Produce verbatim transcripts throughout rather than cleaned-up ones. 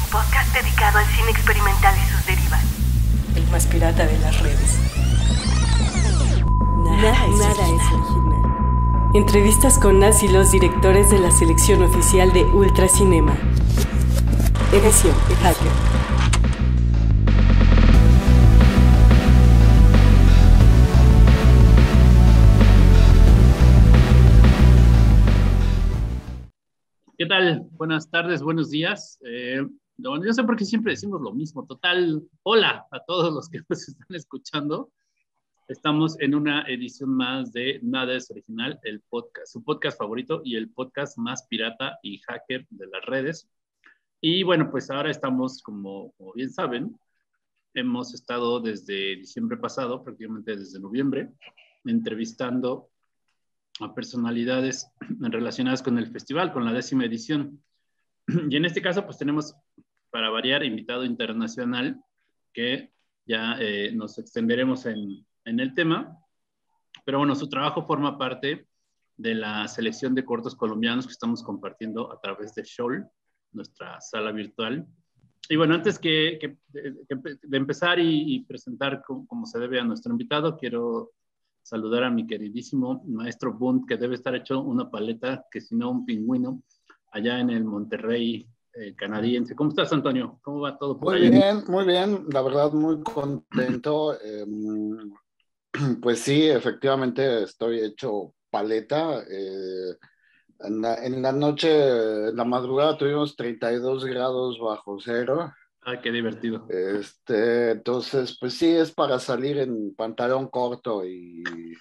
podcast dedicado al cine experimental y sus derivas. El más pirata de las redes. Nada, nada, es, nada original. es original. Entrevistas con las y los directores de la selección oficial de Ultracinema. Edición Hacker. ¿Qué tal? Buenas tardes, buenos días. Eh, no, yo sé por qué siempre decimos lo mismo. Total, hola a todos los que nos están escuchando. Estamos en una edición más de Nada es Original, el podcast, su podcast favorito y el podcast más pirata y hacker de las redes. Y bueno, pues ahora estamos, como, como bien saben, hemos estado desde diciembre pasado, prácticamente desde noviembre, entrevistando a personalidades relacionadas con el festival, con la décima edición. Y en este caso, pues tenemos, para variar, invitado internacional, que ya eh, nos extenderemos en, en el tema. Pero bueno, su trabajo forma parte de la selección de cortos colombianos que estamos compartiendo a través de Shoal, nuestra sala virtual. Y bueno, antes que, que, de, de empezar y, y presentar como, como se debe a nuestro invitado, quiero saludar a mi queridísimo maestro Bunt, que debe estar hecho una paleta, que si no un pingüino, allá en el Monterrey eh, canadiense. ¿Cómo estás, Antonio? ¿Cómo va todo por Muy allá? bien, muy bien, la verdad muy contento. Eh, pues sí, efectivamente estoy hecho paleta. Eh, en la, en la noche, en la madrugada tuvimos treinta y dos grados bajo cero. Ah, qué divertido. Este, entonces, pues sí, es para salir en pantalón corto y,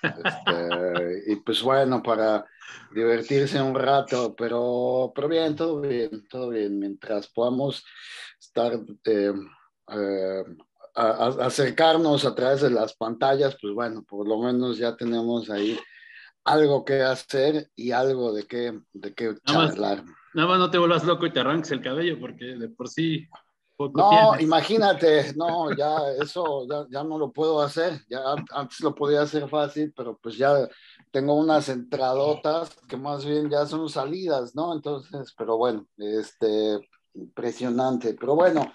este, y pues bueno, para divertirse un rato, pero, pero bien, todo bien, todo bien, mientras podamos estar, eh, eh, a, a acercarnos a través de las pantallas, pues bueno, por lo menos ya tenemos ahí algo que hacer y algo de qué, de qué Nada charlar. más, nada más no te vuelvas loco y te arranques el cabello, porque de por sí poco No, tienes. imagínate, no, ya eso ya, ya no lo puedo hacer. Ya antes lo podía hacer fácil, pero pues ya tengo unas entradotas que más bien ya son salidas, ¿no? Entonces, pero bueno, este, impresionante. Pero bueno,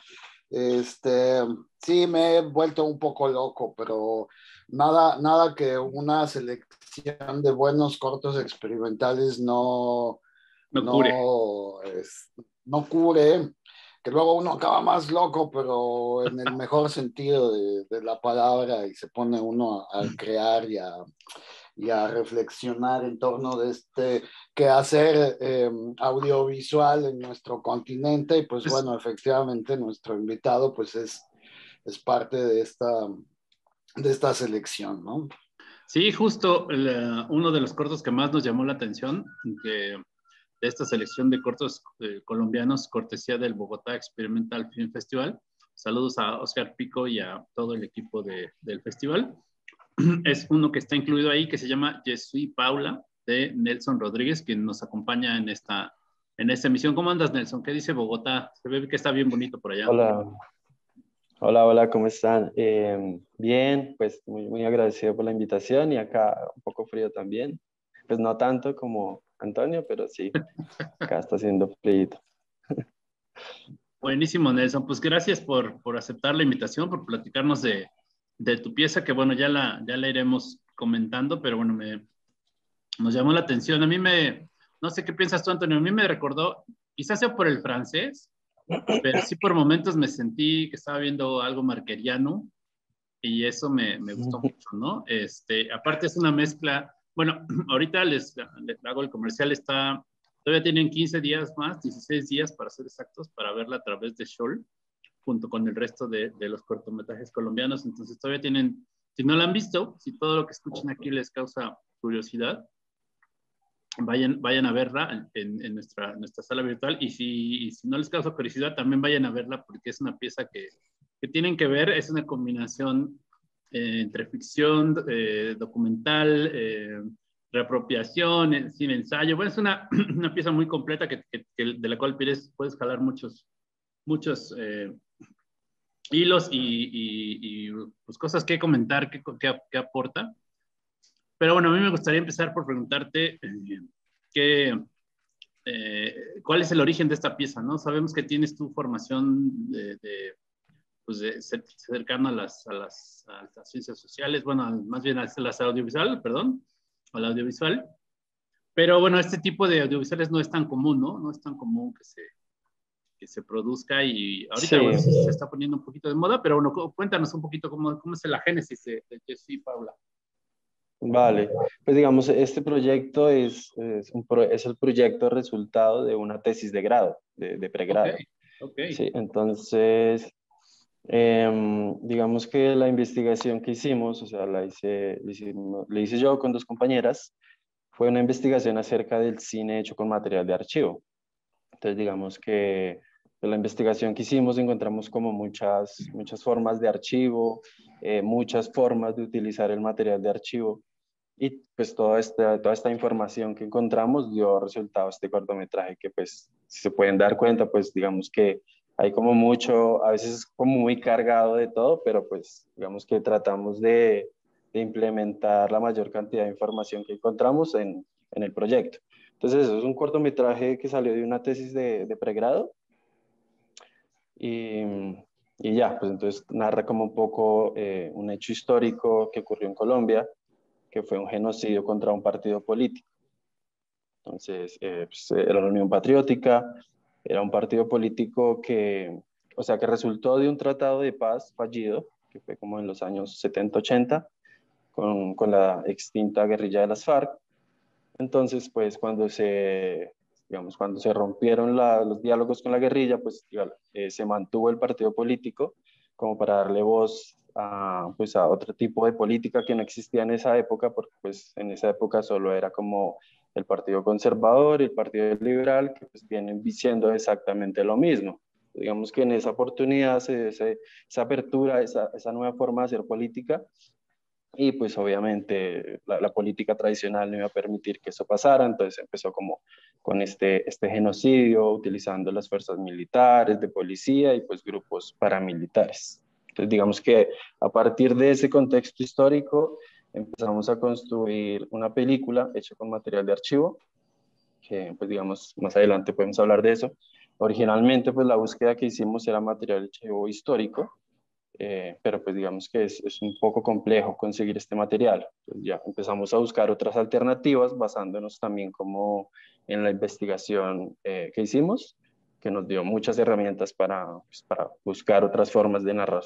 este, sí me he vuelto un poco loco, pero nada, nada que una selección de buenos cortos experimentales no, No cure. no, es, no cure, que luego uno acaba más loco, pero en el mejor sentido de, de la palabra, y se pone uno a, a crear y a, y a reflexionar en torno de este quehacer eh, audiovisual en nuestro continente. Y pues Es, bueno, efectivamente nuestro invitado pues es, es parte de esta, de esta selección, ¿no? sí, justo el, uh, uno de los cortos que más nos llamó la atención, que de esta selección de cortos eh, colombianos, cortesía del Bogotá Experimental Film Festival. Saludos a Oscar Pico y a todo el equipo de, del festival. Es uno que está incluido ahí, que se llama Je suis Paula, de Nelson Rodríguez, quien nos acompaña en esta, en esta emisión. ¿Cómo andas, Nelson? ¿Qué dice Bogotá? Se ve que está bien bonito por allá. Hola, hola, hola, ¿cómo están? Eh, bien, pues muy, muy agradecido por la invitación y acá un poco frío también. Pues no tanto como Antonio, pero sí, acá está haciendo frío. Buenísimo, Nelson. Pues gracias por, por aceptar la invitación, por platicarnos de, de tu pieza, que bueno, ya la, ya la iremos comentando, pero bueno, me, nos llamó la atención. A mí me, no sé qué piensas tú, Antonio, a mí me recordó, quizás sea por el francés, pero sí por momentos me sentí que estaba viendo algo marqueriano y eso me, me gustó mucho, ¿no? Este, aparte es una mezcla, bueno, ahorita les, les hago el comercial, está, todavía tienen quince días más, dieciséis días para ser exactos, para verla a través de Shoal, junto con el resto de, de los cortometrajes colombianos, entonces todavía tienen, si no la han visto, si todo lo que escuchan aquí les causa curiosidad, vayan, vayan a verla en, en nuestra, nuestra sala virtual y si, y si no les causa curiosidad, también vayan a verla porque es una pieza que, que tienen que ver, es una combinación eh, entre ficción, eh, documental, eh, reapropiación, cine ensayo. Bueno, es una, una pieza muy completa que, que, que de la cual puedes, puedes jalar muchos, muchos eh, hilos y, y, y pues, cosas que comentar, que, que, que aporta. Pero bueno, a mí me gustaría empezar por preguntarte eh, qué, eh, ¿cuál es el origen de esta pieza, no? Sabemos que tienes tu formación de, de, pues de cercano a las, a, las, a las ciencias sociales, bueno, más bien a las audiovisual, perdón, al audiovisual. Pero bueno, este tipo de audiovisuales no es tan común, ¿no? No es tan común que se, que se produzca y ahorita Sí, bueno, se está poniendo un poquito de moda, pero bueno, cuéntanos un poquito cómo, cómo es la génesis de, de Jessy y Paula. vale. Pues digamos, este proyecto es, es, un pro- es el proyecto resultado de una tesis de grado, de, de Ok, pregrado. ok. Sí, entonces, em, digamos que la investigación que hicimos, o sea, la hice, la hicimos- la hice yo con dos compañeras, fue una investigación acerca del cine hecho con material de archivo. Entonces, digamos que de la investigación que hicimos encontramos como muchas, muchas formas de archivo, eh, muchas formas de utilizar el material de archivo. Y pues toda esta, toda esta información que encontramos dio resultado a este cortometraje que pues, si se pueden dar cuenta, pues digamos que hay como mucho, a veces es como muy cargado de todo, pero pues digamos que tratamos de, de implementar la mayor cantidad de información que encontramos en, en el proyecto. Entonces eso es un cortometraje que salió de una tesis de, de pregrado y, y ya, pues entonces narra como un poco eh, un hecho histórico que ocurrió en Colombia, que fue un genocidio contra un partido político. Entonces, eh, pues, era la Unión Patriótica, era un partido político que, o sea, que resultó de un tratado de paz fallido, que fue como en los años setenta ochenta, con, con la extinta guerrilla de las FARC. Entonces, pues cuando se, digamos, cuando se rompieron la, los diálogos con la guerrilla, pues digamos, eh, se mantuvo el partido político como para darle voz a, pues, a otro tipo de política que no existía en esa época, porque pues en esa época solo era como el Partido Conservador y el Partido Liberal, que pues vienen diciendo exactamente lo mismo. Digamos que en esa oportunidad, se, se, esa apertura, esa, esa nueva forma de hacer política, y pues obviamente la, la, política tradicional no iba a permitir que eso pasara, entonces empezó como con este, este genocidio, utilizando las fuerzas militares, de policía y pues grupos paramilitares. Entonces digamos que a partir de ese contexto histórico empezamos a construir una película hecha con material de archivo, que pues digamos más adelante podemos hablar de eso. Originalmente pues la búsqueda que hicimos era material de archivo histórico, eh, pero pues digamos que es, es un poco complejo conseguir este material. Entonces ya empezamos a buscar otras alternativas basándonos también como en la investigación eh, que hicimos, que nos dio muchas herramientas para, pues, para buscar otras formas de narrar.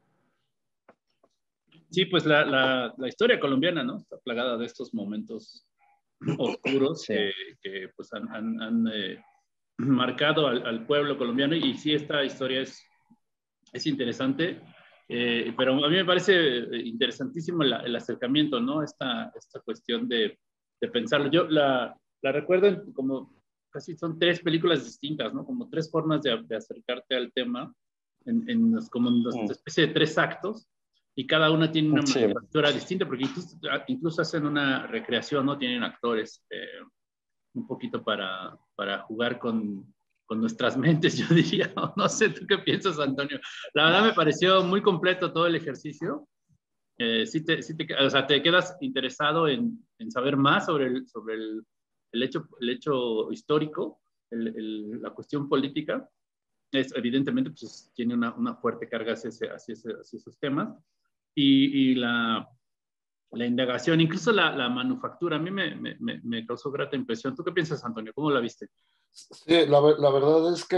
Sí, pues la, la, la historia colombiana, ¿no? Está plagada de estos momentos oscuros Sí. que, que pues han, han, han eh, marcado al, al pueblo colombiano y sí, esta historia es, es interesante. Eh, pero a mí me parece interesantísimo el, el acercamiento, ¿no? Esta, esta cuestión de, de pensarlo. Yo la, la recuerdo como casi son tres películas distintas, ¿no? Como tres formas de, de acercarte al tema, en, en los, como en una especie de tres actos, y cada una tiene una Sí. manufactura distinta, porque incluso, incluso hacen una recreación, ¿no? Tienen actores eh, un poquito para, para jugar con con nuestras mentes, yo diría. No sé, ¿tú qué piensas, Antonio? La verdad me pareció muy completo todo el ejercicio. Eh, sí te, sí te, o sea, te quedas interesado en, en saber más sobre el, sobre el, el, hecho, el hecho histórico, el, el, la cuestión política. Es, evidentemente, pues, tiene una, una fuerte carga hacia, ese, hacia, ese, hacia esos temas. Y, y la, la indagación, incluso la, la manufactura, a mí me, me, me causó grata impresión. ¿Tú qué piensas, Antonio? ¿Cómo la viste? Sí, la, la verdad es que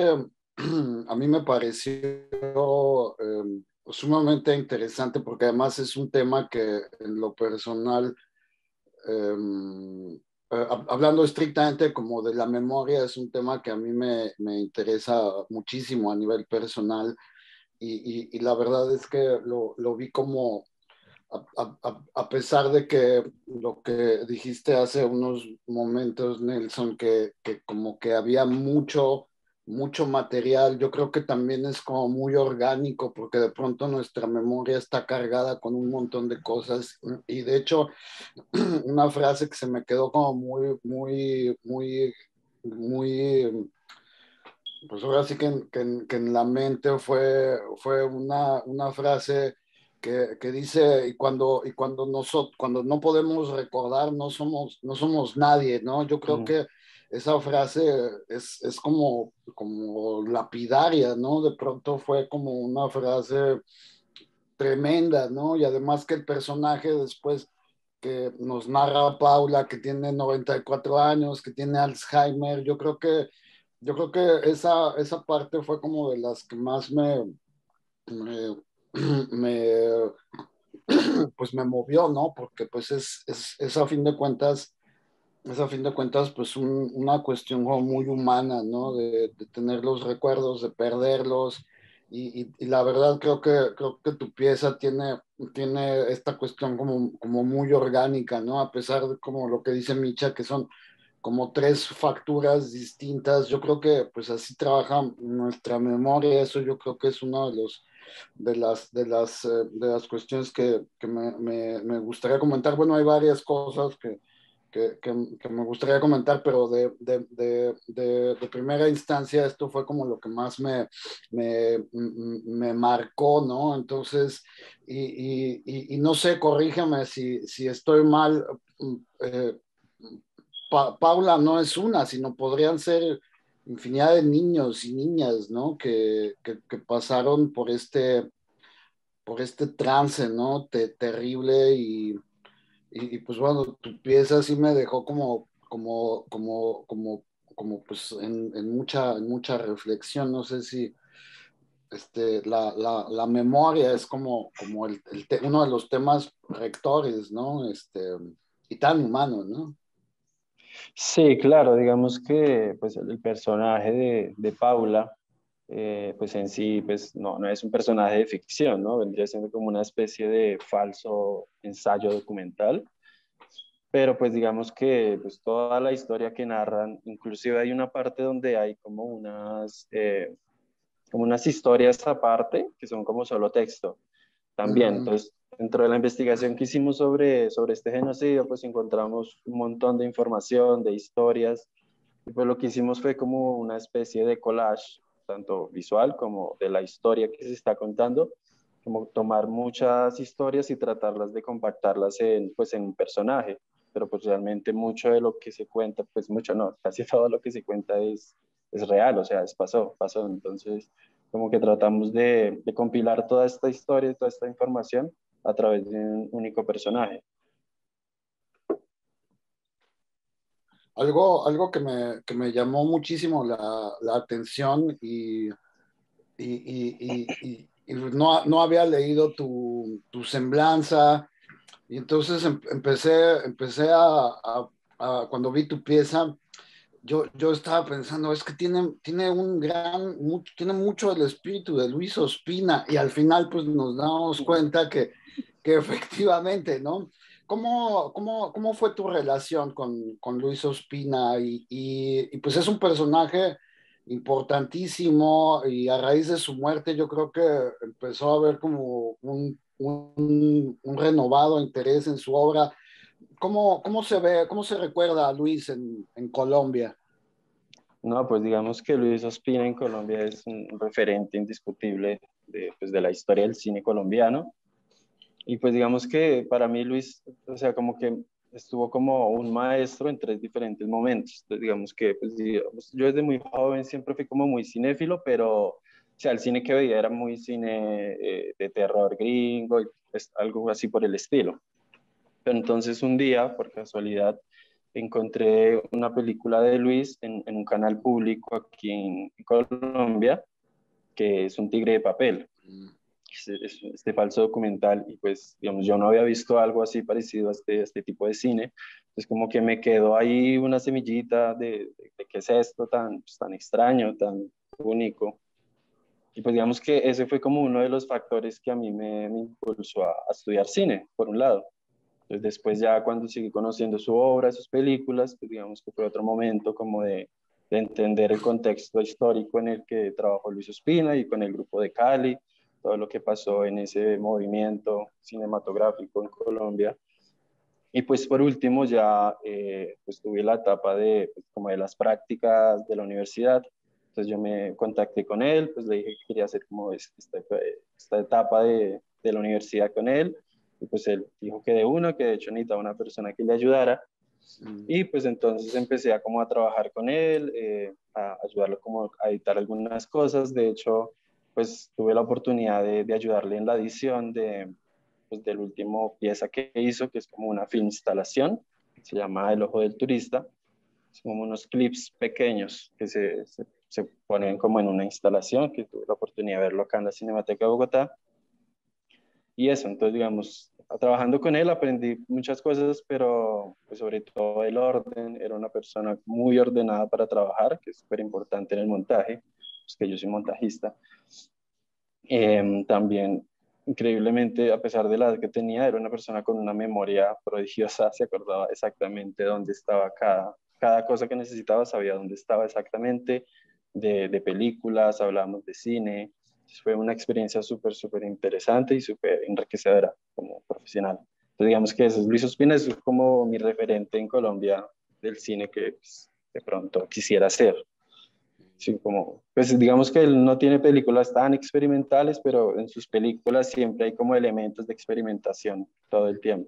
a mí me pareció eh, sumamente interesante porque además es un tema que en lo personal, eh, eh, hablando estrictamente como de la memoria, es un tema que a mí me, me interesa muchísimo a nivel personal y, y, y la verdad es que lo, lo vi como a, a, a, pesar de que lo que dijiste hace unos momentos, Nelson, que, que como que había mucho, mucho material, yo creo que también es como muy orgánico, porque de pronto nuestra memoria está cargada con un montón de cosas. Y de hecho, una frase que se me quedó como muy, muy, muy, muy... Pues ahora sí que en, que en, que en la mente fue, fue una, una frase que, que dice, y cuando, y cuando, nosotros, cuando no podemos recordar, no somos, no somos nadie, ¿no? Yo creo Mm. que esa frase es, es como, como lapidaria, ¿no? De pronto fue como una frase tremenda, ¿no? Y además que el personaje después que nos narra Paula, que tiene noventa y cuatro años, que tiene Alzheimer, yo creo que, yo creo que esa, esa parte fue como de las que más me, me, me pues me movió, ¿no? Porque pues es, es, es a fin de cuentas, es a fin de cuentas pues un, una cuestión como muy humana, ¿no? De, de tener los recuerdos, de perderlos. Y, y, y, la verdad creo que, creo que tu pieza tiene, tiene esta cuestión como, como muy orgánica, ¿no? A pesar de como lo que dice Micha, que son como tres facturas distintas. Yo creo que pues así trabaja nuestra memoria. Eso yo creo que es uno de los de las, de las, eh, de las cuestiones que, que me, me, me, gustaría comentar. Bueno, hay varias cosas que, que, que, que me gustaría comentar, pero de, de, de, de, de primera instancia esto fue como lo que más me, me, me marcó, ¿no? Entonces, y, y, y, y no sé, corrígeme si, si estoy mal. Eh, Pa Paula no es una, sino podrían ser infinidad de niños y niñas, ¿no? Que, que, que pasaron por este, por este trance, ¿no? Te, terrible y, y, y, pues bueno, tu pieza sí me dejó como, como, como, como, como pues en, en mucha, en mucha reflexión. No sé si este, la, la, la memoria es como, como el, el te, uno de los temas rectores, ¿no? Este, y tan humano, ¿no? Sí, claro, digamos que pues, el personaje de, de Paula, eh, pues en sí pues, no, no es un personaje de ficción, ¿no? Vendría siendo como una especie de falso ensayo documental, pero pues digamos que pues, toda la historia que narran, inclusive hay una parte donde hay como unas, eh, como unas historias aparte que son como solo texto también. Uh-huh. Entonces, dentro de la investigación que hicimos sobre, sobre este genocidio, pues encontramos un montón de información, de historias, y pues lo que hicimos fue como una especie de collage, tanto visual como de la historia que se está contando, como tomar muchas historias y tratarlas de compactarlas en, pues, en un personaje, pero pues realmente mucho de lo que se cuenta, pues mucho no, casi todo lo que se cuenta es, es real, o sea, es pasó, pasó, entonces como que tratamos de, de compilar toda esta historia, toda esta información a través de un único personaje. Algo, algo que me, que me llamó muchísimo la, la atención y, y, y, y, y, y no, no, había leído tu, tu semblanza y entonces em, empecé, empecé a, a, a, cuando vi tu pieza, yo, yo estaba pensando, es que tiene, tiene un gran, mucho, tiene mucho el espíritu de Luis Ospina y al final pues nos damos cuenta que, que efectivamente, ¿no? ¿Cómo, cómo, cómo fue tu relación con, con Luis Ospina? Y, y, y, pues es un personaje importantísimo y a raíz de su muerte yo creo que empezó a haber como un, un, un renovado interés en su obra. ¿Cómo, cómo se ve, cómo se recuerda a Luis en, en Colombia? No, pues digamos que Luis Ospina en Colombia es un referente indiscutible de, pues, de la historia del cine colombiano. Y pues digamos que para mí Luis, o sea, como que estuvo como un maestro en tres diferentes momentos. Entonces digamos que pues, digamos, yo desde muy joven siempre fui como muy cinéfilo, pero o sea, el cine que veía era muy cine eh, de terror gringo y pues, algo así por el estilo. Pero entonces un día, por casualidad, encontré una película de Luis en, en un canal público aquí en Colombia, que es Un tigre de papel. Este, este falso documental, y pues, digamos, yo no había visto algo así parecido a este, a este tipo de cine. Entonces, como que me quedó ahí una semillita de, de, de qué es esto tan, pues, tan extraño, tan único. Y pues, digamos que ese fue como uno de los factores que a mí me, me impulsó a, a estudiar cine, por un lado. Entonces, después ya cuando seguí conociendo su obra, sus películas, pues digamos que fue otro momento como de, de entender el contexto histórico en el que trabajó Luis Ospina y con el grupo de Cali, todo lo que pasó en ese movimiento cinematográfico en Colombia. Y pues por último ya eh, pues tuve la etapa de, pues, como de las prácticas de la universidad. Entonces yo me contacté con él, pues le dije que quería hacer como esta, esta etapa de, de la universidad con él. Y pues él dijo que de uno, que de hecho necesitaba una persona que le ayudara. Mm. Y pues entonces empecé a como a trabajar con él, eh, a ayudarlo como a editar algunas cosas. De hecho, pues tuve la oportunidad de, de ayudarle en la edición de, pues, del último pieza que hizo, que es como una film instalación, se llama El Ojo del Turista. Son como unos clips pequeños que se, se, se ponen como en una instalación, que tuve la oportunidad de verlo acá en la Cinemateca de Bogotá. Y eso, entonces, digamos, trabajando con él aprendí muchas cosas, pero pues, sobre todo el orden. Era una persona muy ordenada para trabajar, que es súper importante en el montaje, pues que yo soy montajista. Eh, también, increíblemente, a pesar de la edad que tenía, era una persona con una memoria prodigiosa, se acordaba exactamente dónde estaba cada, cada cosa que necesitaba, sabía dónde estaba exactamente, de, de películas, hablábamos de cine. Fue una experiencia súper, súper interesante y súper enriquecedora como profesional. Entonces, digamos que eso, Luis Ospina es como mi referente en Colombia del cine que pues, de pronto quisiera ser. Sí, como, pues digamos que él no tiene películas tan experimentales, pero en sus películas siempre hay como elementos de experimentación todo el tiempo.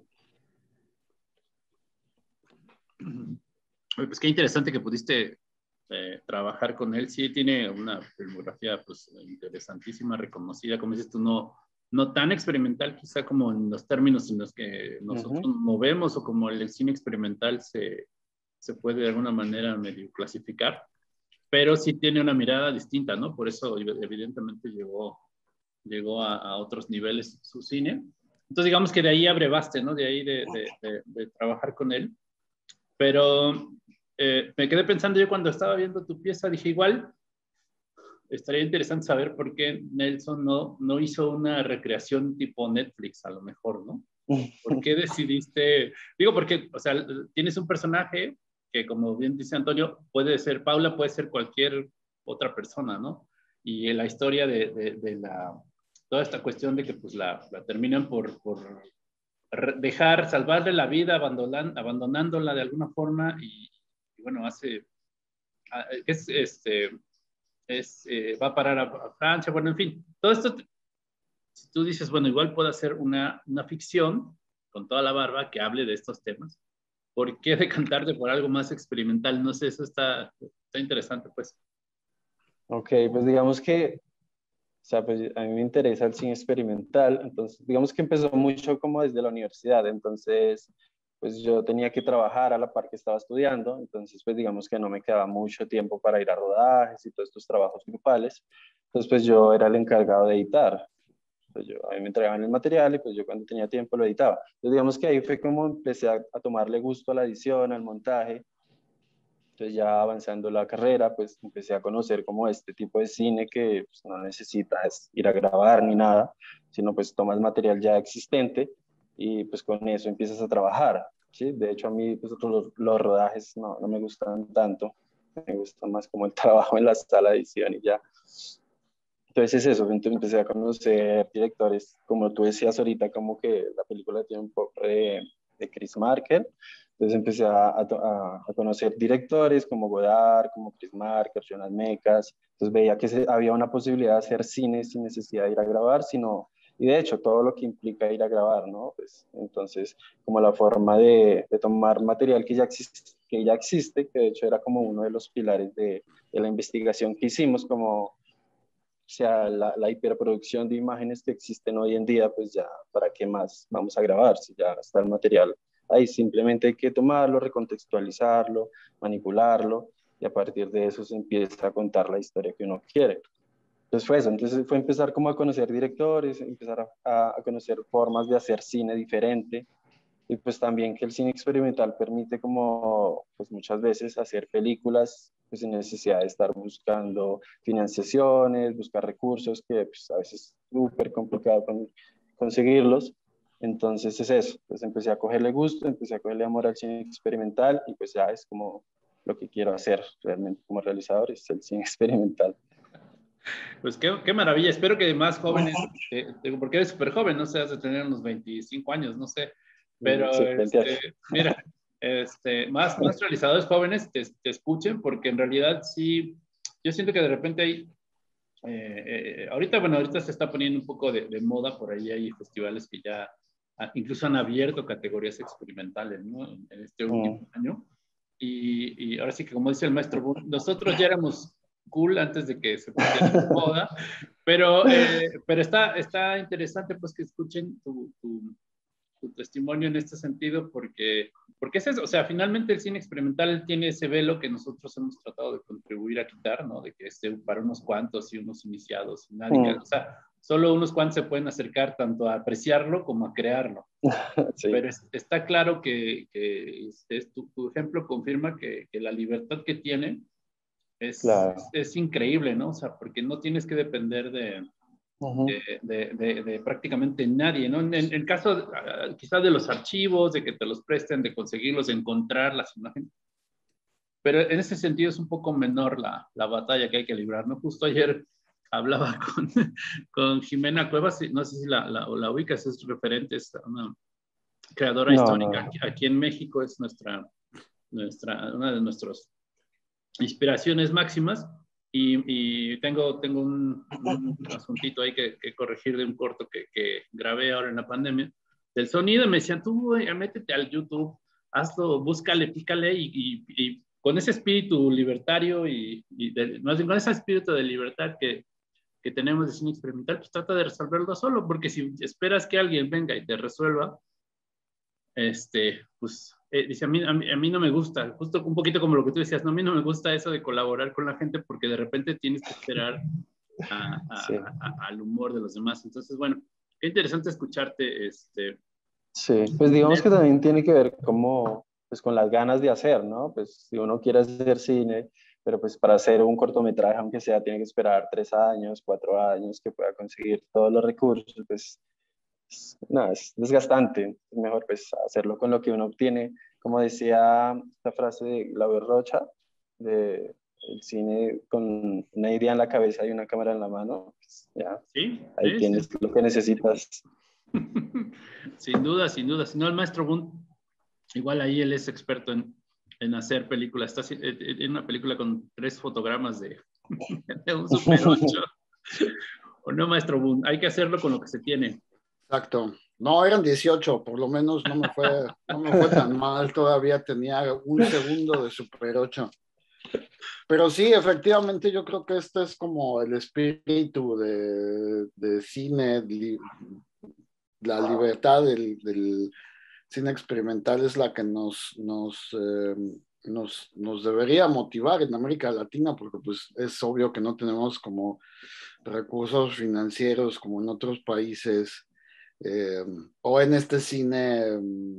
Pues qué interesante que pudiste eh, trabajar con él. Sí, tiene una filmografía pues, interesantísima, reconocida, como dices tú, no, no tan experimental quizá como en los términos en los que nosotros uh-huh. movemos o como el cine experimental se, se puede de alguna manera medio clasificar, pero sí tiene una mirada distinta, ¿no? Por eso evidentemente llegó, llegó a, a otros niveles su cine. Entonces digamos que de ahí abrevaste, ¿no? De ahí de, de, de, de trabajar con él. Pero eh, me quedé pensando yo cuando estaba viendo tu pieza, dije igual, estaría interesante saber por qué Nelson no, no hizo una recreación tipo Netflix, a lo mejor, ¿no? ¿Por qué decidiste? Digo, porque, o sea, tienes un personaje que, como bien dice Antonio, puede ser Paula, puede ser cualquier otra persona, ¿no? Y la historia de, de, de la, toda esta cuestión de que pues la, la terminan por, por dejar, salvarle la vida, abandonan, abandonándola de alguna forma y, y bueno, hace, es, este, es, eh, va a parar a, a Francia, bueno, en fin, todo esto, si tú dices, bueno, igual puedo hacer una, una ficción con toda la barba que hable de estos temas, ¿por qué decantarte por algo más experimental? No sé, eso está, está interesante, pues. Ok, pues digamos que, o sea, pues a mí me interesa el cine experimental, entonces digamos que empezó mucho como desde la universidad, entonces pues yo tenía que trabajar a la par que estaba estudiando, entonces pues digamos que no me quedaba mucho tiempo para ir a rodajes y todos estos trabajos grupales, entonces pues yo era el encargado de editar. Pues yo, a mí me entregaban el material y pues yo cuando tenía tiempo lo editaba. Entonces digamos que ahí fue como empecé a, a tomarle gusto a la edición, al montaje. Entonces ya avanzando la carrera, pues empecé a conocer como este tipo de cine que pues, no necesitas ir a grabar ni nada, sino pues tomas material ya existente y pues con eso empiezas a trabajar, ¿sí? De hecho a mí pues, los, los rodajes no, no me gustan tanto, me gusta más como el trabajo en la sala de edición y ya. Entonces es eso, entonces empecé a conocer directores, como tú decías ahorita, como que la película tiene un poco de, de Chris Marker. Entonces empecé a, a, a conocer directores como Godard, como Chris Marker, Jonas Mekas. Entonces veía que se, había una posibilidad de hacer cine sin necesidad de ir a grabar, sino, y de hecho todo lo que implica ir a grabar, ¿no? Pues, entonces como la forma de, de tomar material que ya, existe, que ya existe, que de hecho era como uno de los pilares de, de la investigación que hicimos, como o sea, la, la hiperproducción de imágenes que existen hoy en día, pues ya, ¿para qué más vamos a grabar? Si ya está el material ahí, simplemente hay que tomarlo, recontextualizarlo, manipularlo, y a partir de eso se empieza a contar la historia que uno quiere. Entonces fue eso, entonces fue empezar como a conocer directores, empezar a, a conocer formas de hacer cine diferente, y pues también que el cine experimental permite como pues muchas veces hacer películas pues sin necesidad de estar buscando financiaciones, buscar recursos que pues, a veces es súper complicado con, conseguirlos. Entonces es eso, pues empecé a cogerle gusto, empecé a cogerle amor al cine experimental y pues ya es como lo que quiero hacer realmente como realizador, es el cine experimental. Pues qué, qué maravilla, espero que más jóvenes, eh, porque eres súper joven, no sé, has de tener unos veinticinco años, no sé, pero sí, este, mira, este, más, más realizadores jóvenes te, te escuchen, porque en realidad sí, yo siento que de repente hay, eh, eh, ahorita, bueno, ahorita se está poniendo un poco de, de moda, por ahí hay festivales que ya a, incluso han abierto categorías experimentales, ¿no? En, en este último mm. año. Y, y ahora sí que, como dice el maestro Boone, nosotros ya éramos cool antes de que se pusiera de moda, pero, eh, pero está, está interesante pues que escuchen tu, tu, tu testimonio en este sentido, porque, porque es eso, o sea, finalmente el cine experimental tiene ese velo que nosotros hemos tratado de contribuir a quitar, ¿no? De que esté para unos cuantos y unos iniciados, y nadie, mm. o sea, solo unos cuantos se pueden acercar tanto a apreciarlo como a crearlo. Sí. Pero es, está claro que, que es, tu, tu ejemplo confirma que, que la libertad que tiene es, claro. es, es increíble, ¿no? O sea, porque no tienes que depender de, uh-huh. de, de, de, de prácticamente nadie, ¿no? En el caso uh, quizás de los archivos, de que te los presten, de conseguirlos, de encontrar las imágenes. Pero en ese sentido es un poco menor la, la batalla que hay que librar, ¿no? Justo ayer hablaba con, con Jimena Cuevas, no sé si la, la, la ubicas, es referente, es una creadora no, histórica no. Aquí, aquí en México, es nuestra, nuestra, una de nuestras inspiraciones máximas, y, y tengo, tengo un, un asuntito ahí que, que corregir de un corto que, que grabé ahora en la pandemia, del sonido. Me decían, tú métete al YouTube, hazlo, búscale, pícale, y, y, y con ese espíritu libertario, y, y de, más bien con ese espíritu de libertad que que tenemos de cine experimental, pues trata de resolverlo solo, porque si esperas que alguien venga y te resuelva, este, pues, eh, dice, a mí, a, mí, a mí no me gusta, justo un poquito como lo que tú decías, no, a mí no me gusta eso de colaborar con la gente, porque de repente tienes que esperar a, a, sí. a, a, al humor de los demás. Entonces, bueno, qué interesante escucharte. Este, sí, pues digamos que también tiene que ver como, pues con las ganas de hacer, ¿no? Pues si uno quiere hacer cine, pero pues para hacer un cortometraje, aunque sea, tiene que esperar tres años, cuatro años, que pueda conseguir todos los recursos, pues no, es desgastante. Es mejor pues hacerlo con lo que uno obtiene. Como decía esta frase de Glauber Rocha, de el cine con una idea en la cabeza y una cámara en la mano, pues ya, sí, ahí sí, tienes sí. lo que necesitas. Sin duda, sin duda. Si no, el maestro Boone, igual ahí él es experto en en hacer películas. Está en una película con tres fotogramas de, de un Super ocho. O no, maestro Boone, hay que hacerlo con lo que se tiene. Exacto. No, eran dieciocho, por lo menos no me fue, no me fue tan mal, todavía tenía un segundo de Super ocho. Pero sí, efectivamente, yo creo que este es como el espíritu de, de cine, li, la libertad del, del cine experimental es la que nos, nos, eh, nos, nos debería motivar en América Latina, porque pues es obvio que no tenemos como recursos financieros como en otros países, eh, o en este cine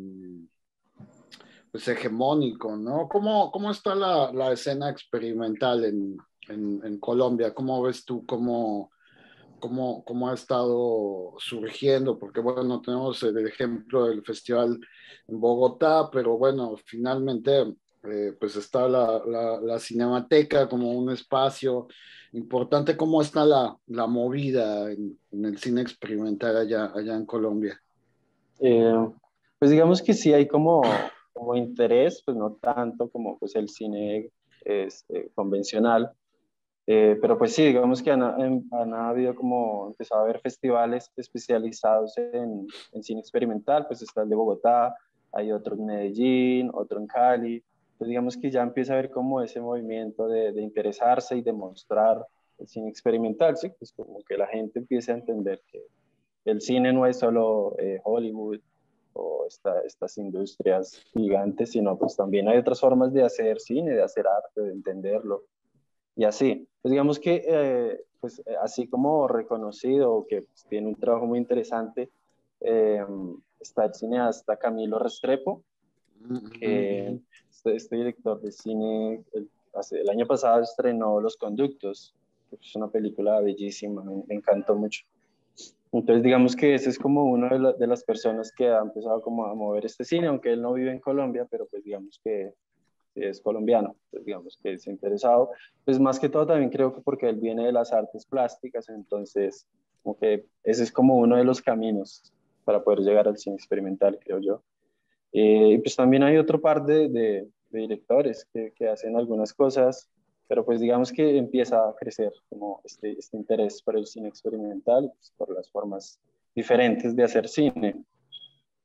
pues hegemónico, ¿no? ¿Cómo, cómo está la, la escena experimental en, en, en Colombia? ¿Cómo ves tú cómo... Cómo, cómo ha estado surgiendo? Porque bueno, tenemos el ejemplo del festival en Bogotá, pero bueno, finalmente eh, pues está la, la, la Cinemateca como un espacio importante. ¿Cómo está la, la movida en, en el cine experimental allá, allá en Colombia? Eh, pues digamos que sí hay como, como interés, pues no tanto como pues el cine este, convencional. Eh, pero pues sí, digamos que han, han habido como, empezado a haber festivales especializados en, en cine experimental, pues está el de Bogotá, hay otro en Medellín, otro en Cali, pues digamos que ya empieza a haber como ese movimiento de, de interesarse y de mostrar el cine experimental, ¿sí? Pues como que la gente empiece a entender que el cine no es solo eh, Hollywood o esta, estas industrias gigantes, sino pues también hay otras formas de hacer cine, de hacer arte, de entenderlo. Y así, pues digamos que eh, pues así como reconocido, que pues, tiene un trabajo muy interesante, eh, está el cineasta Camilo Restrepo, que este, este director de cine el, hace, el año pasado estrenó Los Conductos, que es una película bellísima, me, me encantó mucho. Entonces digamos que ese es como uno de, la, de las personas que ha empezado como a mover este cine, aunque él no vive en Colombia, pero pues digamos que es colombiano, pues digamos que es interesado, pues más que todo también creo que porque él viene de las artes plásticas, entonces como que ese es como uno de los caminos para poder llegar al cine experimental, creo yo. Eh, y pues también hay otro par de, de, de directores que, que hacen algunas cosas, pero pues digamos que empieza a crecer como este, este interés por el cine experimental, pues por las formas diferentes de hacer cine.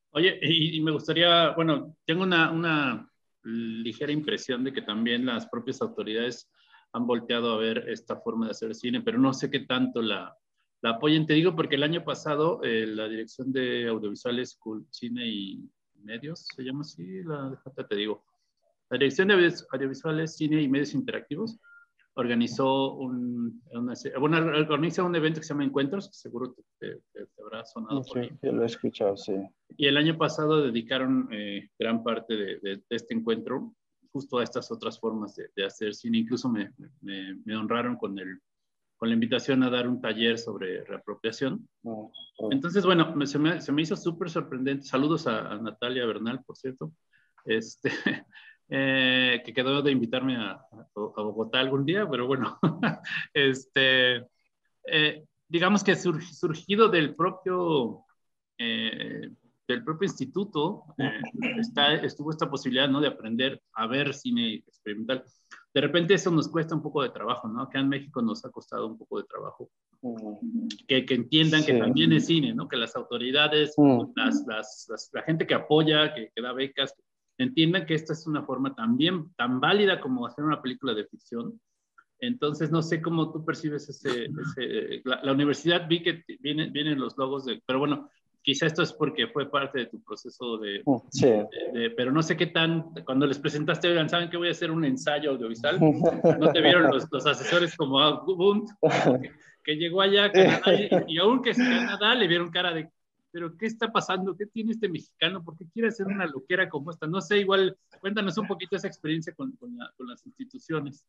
Oye, y, y me gustaría, bueno, tengo una, una ligera impresión de que también las propias autoridades han volteado a ver esta forma de hacer cine, pero no sé qué tanto la, la apoyen. Te digo porque el año pasado eh, la Dirección de Audiovisuales, Cine y Medios, se llama así, la, déjate, te digo, la Dirección de Audiovisuales, Cine y Medios Interactivos organizó un, una, bueno, organiza un evento que se llama Encuentros, que seguro te, te, te habrá sonado por Sí, ahí. yo lo he escuchado, sí. Y el año pasado dedicaron eh, gran parte de, de, de este encuentro justo a estas otras formas de, de hacer cine. Incluso me, me, me honraron con, el, con la invitación a dar un taller sobre reapropiación. Oh, oh. Entonces, bueno, me, se, me, se me hizo súper sorprendente. Saludos a, a Natalia Bernal, por cierto, este, eh, que quedó de invitarme a, a, a Bogotá algún día, pero bueno, este, eh, digamos que sur, surgido del propio... Eh, del propio instituto eh, está, estuvo esta posibilidad, ¿no?, de aprender a ver cine experimental. De repente eso nos cuesta un poco de trabajo, ¿no? Acá en México nos ha costado un poco de trabajo. Que, que entiendan sí. que también es cine, ¿no? Que las autoridades, mm. las, las, las, la gente que apoya, que, que da becas, entiendan que esta es una forma también tan válida como hacer una película de ficción. Entonces, no sé cómo tú percibes ese... ese la, la universidad, vi que vienen, vienen los logos de... Pero bueno, quizá esto es porque fue parte de tu proceso de, sí. de, de... Pero no sé qué tan... Cuando les presentaste, oigan, ¿saben que voy a hacer un ensayo audiovisual? ¿No te vieron los, los asesores como a Bunt, que, que llegó allá a Canadá y, y aún que es Canadá le vieron cara de... ¿Pero qué está pasando? ¿Qué tiene este mexicano? ¿Por qué quiere hacer una loquera como esta? No sé, igual, cuéntanos un poquito esa experiencia con, con, la, con las instituciones.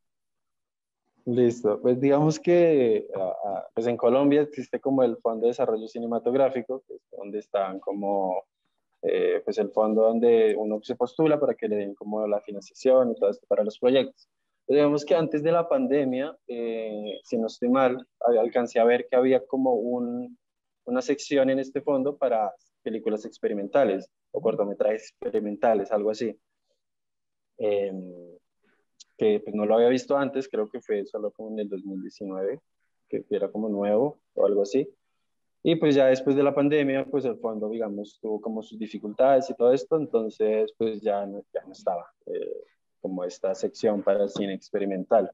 Listo, pues digamos que uh, pues en Colombia existe como el Fondo de Desarrollo Cinematográfico, que es donde están como eh, pues el fondo donde uno se postula para que le den como la financiación y todo esto para los proyectos. Pero digamos que antes de la pandemia, eh, si no estoy mal, alcancé a ver que había como un, una sección en este fondo para películas experimentales o cortometrajes experimentales, algo así. Eh, que pues no lo había visto antes, creo que fue solo como en el dos mil diecinueve, que era como nuevo o algo así. Y pues ya después de la pandemia, pues el fondo, digamos, tuvo como sus dificultades y todo esto, entonces pues ya no, ya no estaba eh, como esta sección para el cine experimental.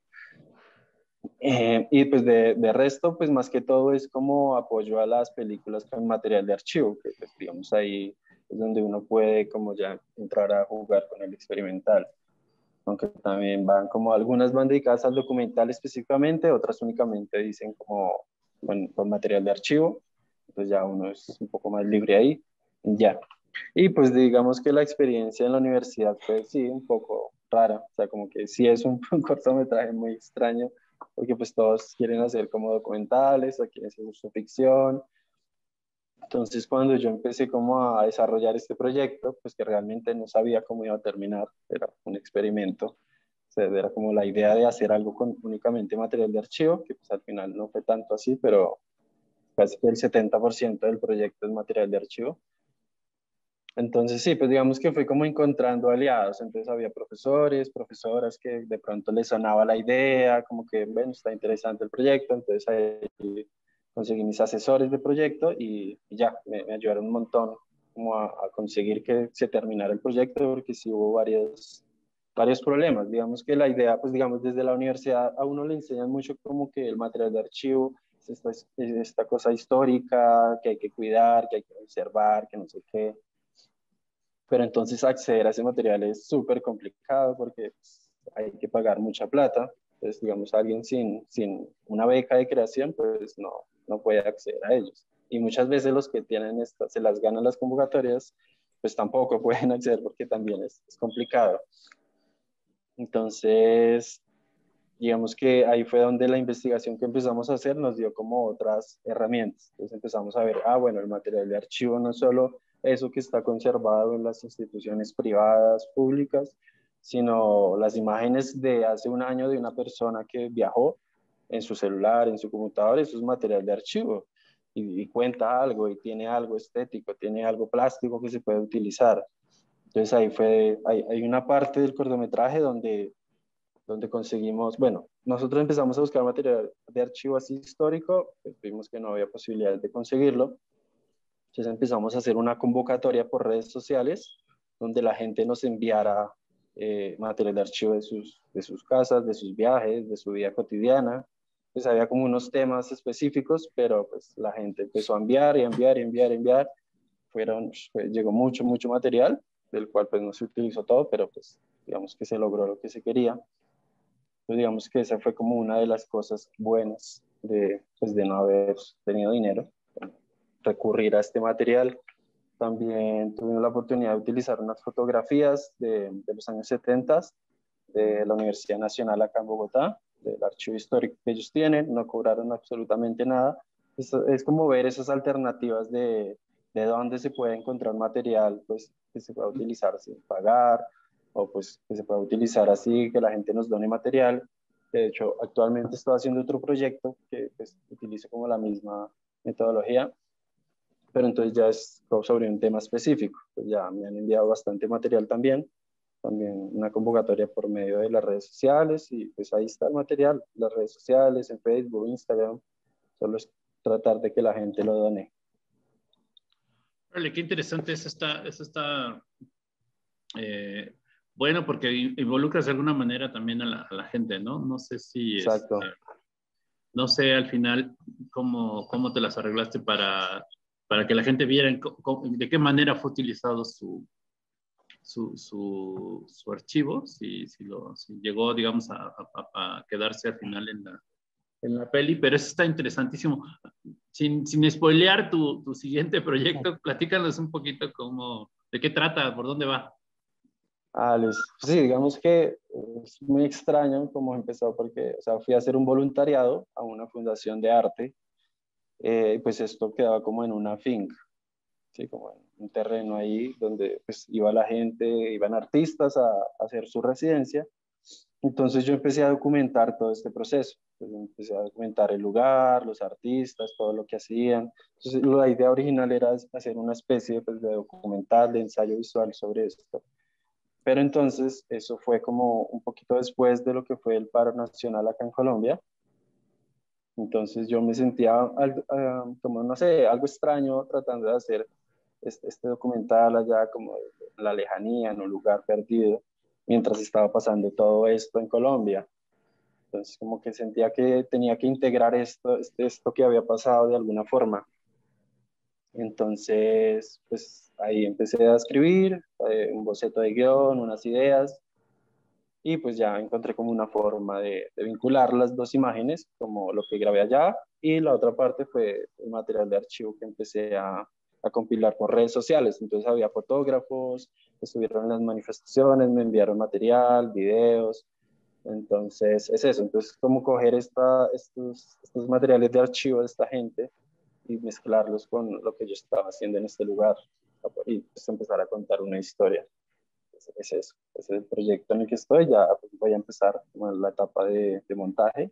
Eh, y pues de, de resto, pues más que todo es como apoyo a las películas con material de archivo, que pues digamos ahí es donde uno puede como ya entrar a jugar con el experimental. Aunque también van como algunas van dedicadas al documental específicamente, otras únicamente dicen como con, con material de archivo, entonces ya uno es un poco más libre ahí, ya. Y pues digamos que la experiencia en la universidad fue sí un poco rara, o sea como que sí es un, un cortometraje muy extraño, porque pues todos quieren hacer como documentales, o quieren hacer su ficción. Entonces, cuando yo empecé como a desarrollar este proyecto, pues que realmente no sabía cómo iba a terminar, era un experimento, o sea, era como la idea de hacer algo con únicamente material de archivo, que pues al final no fue tanto así, pero casi que el setenta por ciento del proyecto es material de archivo. Entonces, sí, pues digamos que fui como encontrando aliados, entonces había profesores, profesoras que de pronto les sonaba la idea, como que, bueno, está interesante el proyecto, entonces ahí conseguí mis asesores de proyecto y, y ya, me, me ayudaron un montón como a, a conseguir que se terminara el proyecto, porque sí hubo varios, varios problemas. Digamos que la idea, pues digamos, desde la universidad a uno le enseñan mucho como que el material de archivo es esta, es esta cosa histórica que hay que cuidar, que hay que observar, que no sé qué. Pero entonces acceder a ese material es súper complicado porque pues, hay que pagar mucha plata. Entonces, digamos, alguien sin, sin una beca de creación, pues no, no puede acceder a ellos. Y muchas veces los que tienen esta, se las ganan las convocatorias, pues tampoco pueden acceder porque también es, es complicado. Entonces, digamos que ahí fue donde la investigación que empezamos a hacer nos dio como otras herramientas. Entonces empezamos a ver, ah, bueno, el material de archivo no es solo eso que está conservado en las instituciones privadas, públicas, sino las imágenes de hace un año de una persona que viajó en su celular, en su computador, eso es material de archivo y, y cuenta algo y tiene algo estético, tiene algo plástico que se puede utilizar. Entonces ahí fue, hay, hay una parte del cortometraje donde, donde conseguimos, bueno, nosotros empezamos a buscar material de archivo así histórico, pues vimos que no había posibilidad de conseguirlo. Entonces empezamos a hacer una convocatoria por redes sociales donde la gente nos enviara eh, material de archivo de sus, de sus casas, de sus viajes, de su vida cotidiana. Pues había como unos temas específicos, pero pues la gente empezó a enviar y enviar y enviar y enviar. Fueron, pues, llegó mucho, mucho material, del cual pues no se utilizó todo, pero pues digamos que se logró lo que se quería. Pues digamos que esa fue como una de las cosas buenas de, pues, de no haber tenido dinero, recurrir a este material. También tuvimos la oportunidad de utilizar unas fotografías de, de los años setenta de la Universidad Nacional acá en Bogotá, del archivo histórico que ellos tienen, no cobraron absolutamente nada. Es, es como ver esas alternativas de, de dónde se puede encontrar material pues, que se pueda utilizar sin pagar, o pues que se pueda utilizar así, que la gente nos done material. De hecho, actualmente estoy haciendo otro proyecto que pues, utiliza como la misma metodología, pero entonces ya es sobre un tema específico. Pues ya me han enviado bastante material también, también una convocatoria por medio de las redes sociales, y pues ahí está el material, las redes sociales, en Facebook, Instagram, solo es tratar de que la gente lo done. Vale, qué interesante es esta, es esta eh, bueno, porque involucras de alguna manera también a la, a la gente, ¿no? No sé si, Exacto. Este, no sé al final cómo, cómo te las arreglaste para, para que la gente viera en, de qué manera fue utilizado su, su, su, su archivo, si, si, lo, si llegó, digamos, a, a, a quedarse al final en la, en la peli, pero eso está interesantísimo. Sin, sin spoilear tu, tu siguiente proyecto, platícanos un poquito cómo, de qué trata, por dónde va. Ah, Luis. Sí, digamos que es muy extraño cómo empezó, porque o sea, fui a hacer un voluntariado a una fundación de arte, eh, pues esto quedaba como en una finca, ¿sí? Como en un terreno ahí donde pues iba la gente, iban artistas a, a hacer su residencia. Entonces yo empecé a documentar todo este proceso, pues empecé a documentar el lugar, los artistas, todo lo que hacían. Entonces la idea original era hacer una especie pues, de documental, de ensayo visual sobre esto. Pero entonces eso fue como un poquito después de lo que fue el paro nacional acá en Colombia. Entonces yo me sentía algo, uh, como, no sé, algo extraño tratando de hacer este, este documental allá como en la lejanía, en un lugar perdido, mientras estaba pasando todo esto en Colombia. Entonces como que sentía que tenía que integrar esto, esto que había pasado de alguna forma. Entonces, pues ahí empecé a escribir eh, un boceto de guión, unas ideas, y pues ya encontré como una forma de, de vincular las dos imágenes, como lo que grabé allá, y la otra parte fue el material de archivo que empecé a, a compilar por redes sociales. Entonces había fotógrafos que estuvieron en las manifestaciones, me enviaron material, videos. Entonces es eso, entonces como coger esta, estos, estos materiales de archivo de esta gente y mezclarlos con lo que yo estaba haciendo en este lugar y pues empezar a contar una historia. Es, es eso, ese es el proyecto en el que estoy. Ya pues, voy a empezar con la etapa de, de montaje,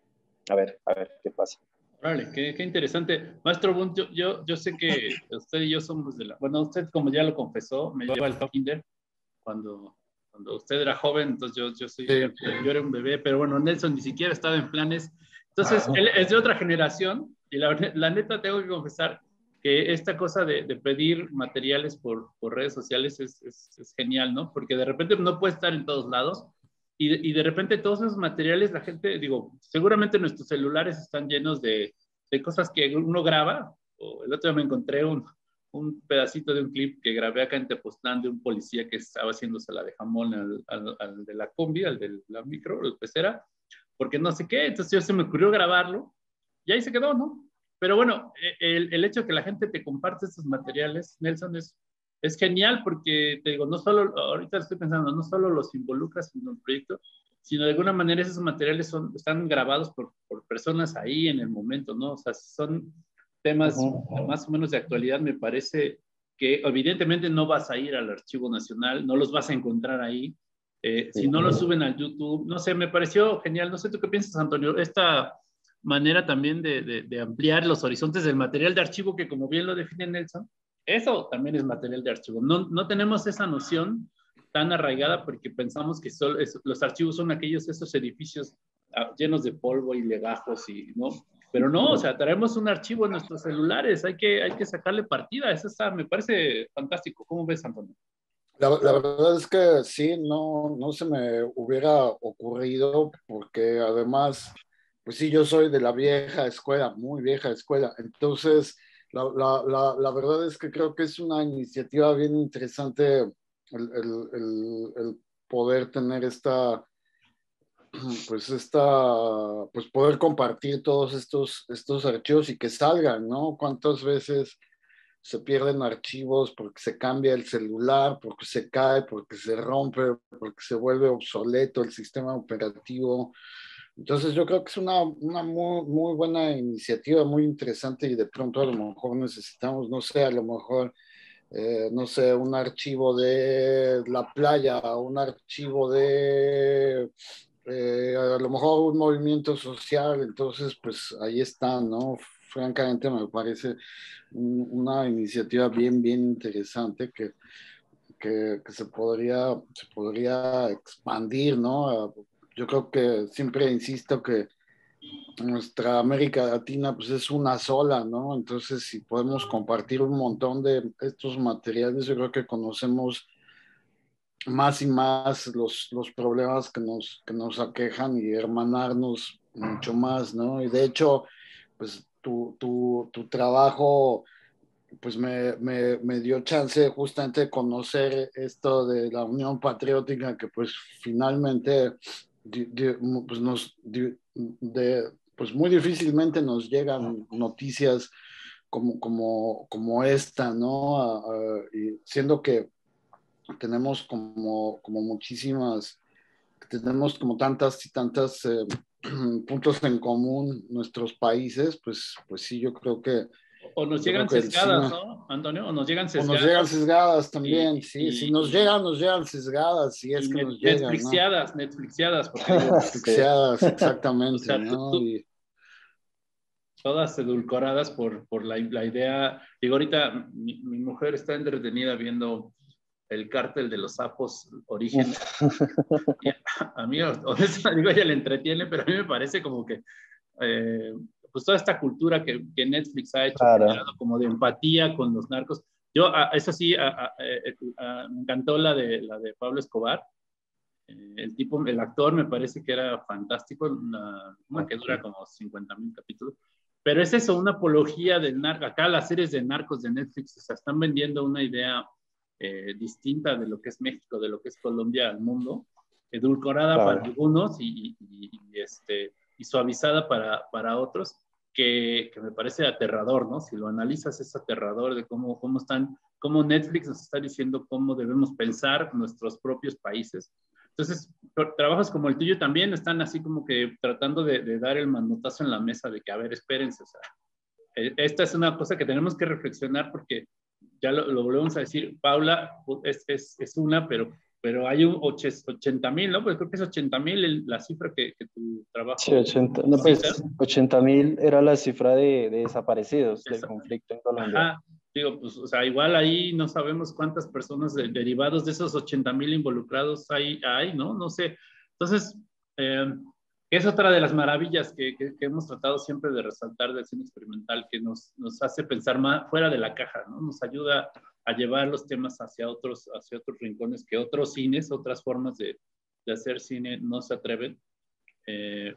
a ver, a ver qué pasa. Vale, qué, qué interesante. Maestro Bunt, yo, yo, yo sé que usted y yo somos de la... Bueno, usted como ya lo confesó, me llevó al kinder cuando, cuando usted era joven, entonces yo, yo, soy, sí. yo era un bebé, pero bueno, Nelson ni siquiera estaba en planes. Entonces, él es de otra generación y la, la neta tengo que confesar que esta cosa de, de pedir materiales por, por redes sociales es, es, es genial, ¿no? Porque de repente no puede estar en todos lados y de, y de repente todos esos materiales, la gente, digo, seguramente nuestros celulares están llenos de, de cosas que uno graba. O el otro día me encontré un, un pedacito de un clip que grabé acá en Tepoztlán de un policía que estaba haciéndose la de jamón al, al, al de la combi, al de la micro, el pecera, porque no sé qué, entonces yo se me ocurrió grabarlo y ahí se quedó, ¿no? Pero bueno, el, el hecho de que la gente te comparte estos materiales, Nelson, es, es genial porque, te digo, no solo, ahorita estoy pensando, no solo los involucras en un proyecto, sino de alguna manera esos materiales son, están grabados por, por personas ahí en el momento, ¿no? O sea, son temas uh-huh. más o menos de actualidad, me parece que evidentemente no vas a ir al Archivo Nacional, no los vas a encontrar ahí. Eh, sí. Si no lo suben al YouTube, no sé, me pareció genial. No sé tú qué piensas, Antonio, esta manera también de, de, de ampliar los horizontes del material de archivo que, como bien lo define Nelson, eso también es material de archivo. No, no tenemos esa noción tan arraigada porque pensamos que solo es, los archivos son aquellos, esos edificios llenos de polvo y legajos, y, ¿no? pero no, o sea, traemos un archivo en nuestros celulares, hay que, hay que sacarle partida, eso está, me parece fantástico. ¿Cómo ves, Antonio? La, la verdad es que sí, no, no se me hubiera ocurrido porque además, pues sí, yo soy de la vieja escuela, muy vieja escuela, entonces la, la, la, la verdad es que creo que es una iniciativa bien interesante el, el, el, el poder tener esta pues esta, pues poder compartir todos estos, estos archivos y que salgan, ¿no? ¿Cuántas veces se pierden archivos porque se cambia el celular, porque se cae, porque se rompe, porque se vuelve obsoleto el sistema operativo? Entonces yo creo que es una, una muy, muy buena iniciativa, muy interesante y de pronto a lo mejor necesitamos, no sé, a lo mejor eh, no sé, un archivo de la playa, un archivo de eh, a lo mejor un movimiento social, entonces pues ahí está, ¿no? Francamente me parece un, una iniciativa bien, bien interesante que, que, que, se, podría, se podría expandir, ¿no? Yo creo que siempre insisto que nuestra América Latina pues es una sola, ¿no? Entonces si podemos compartir un montón de estos materiales, yo creo que conocemos más y más los, los problemas que nos, que nos aquejan y hermanarnos mucho más, ¿no? Y de hecho, pues tu, tu, tu trabajo pues me, me, me dio chance justamente de conocer esto de la Unión Patriótica que pues finalmente di, di, pues nos di, de, pues muy difícilmente nos llegan noticias como, como, como esta, ¿no? A, a, y siendo que tenemos como, como muchísimas, tenemos como tantas y tantas eh, puntos en común nuestros países, pues, pues sí, yo creo que... O nos llegan sesgadas, ¿no, Antonio? O nos llegan sesgadas. O nos llegan sesgadas también, y, sí, y, si nos y, llegan, nos llegan sesgadas, si es que net, nos llegan, Netflixiadas, ¿no? Netflixiadas, porque Netflixiadas, exactamente, o sea, ¿no? tú, Y... todas edulcoradas por, por la, la idea. Digo, ahorita mi, mi mujer está entretenida viendo El Cártel de los Sapos, Orígenes. Y a, a mí, honestamente, digo, ella le entretiene, pero a mí me parece como que eh, pues toda esta cultura que, que Netflix ha hecho, claro, como de empatía con los narcos. Yo, a, eso sí, a, a, a, me encantó la de, la de Pablo Escobar. Eh, el tipo, el actor me parece que era fantástico, una, una okay. que dura como cincuenta mil capítulos. Pero es eso, una apología del narco. Acá las series de narcos de Netflix, o sea, están vendiendo una idea eh, distinta de lo que es México, de lo que es Colombia al mundo, edulcorada claro. para algunos y, y, y, este, y suavizada para, para otros, que, que me parece aterrador, ¿no? Si lo analizas es aterrador de cómo, cómo están, cómo Netflix nos está diciendo cómo debemos pensar nuestros propios países. Entonces, trabajos como el tuyo también están así como que tratando de, de dar el manotazo en la mesa de que, a ver, espérense, o sea, esta es una cosa que tenemos que reflexionar porque ya lo, lo volvemos a decir, Paula es, es, es una, pero, pero hay un ochenta mil, ¿no? Pues creo que es ochenta mil la cifra que, que tu trabajo... Sí, ochenta, no, pues ochenta mil era la cifra de, de desaparecidos del conflicto en Colombia. Ajá. Digo, pues, o sea, igual ahí no sabemos cuántas personas de, derivados de esos ochenta mil involucrados hay, hay, ¿no? No sé. Entonces, eh, es otra de las maravillas que, que, que hemos tratado siempre de resaltar del cine experimental, que nos, nos hace pensar más fuera de la caja, ¿no? Nos ayuda a llevar los temas hacia otros, hacia otros rincones que otros cines, otras formas de, de hacer cine no se atreven. Eh,